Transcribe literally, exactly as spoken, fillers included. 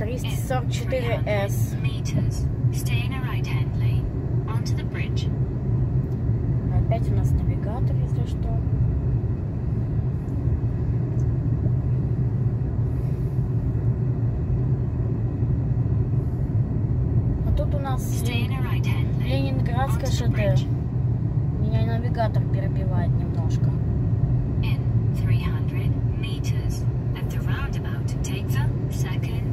триста сорок четыре эс. Опять у нас навигатор, если что. А тут у нас Ленинградская ШТ. Меня навигатор перебивает немножко. In three hundred meters at the roundabout, take the second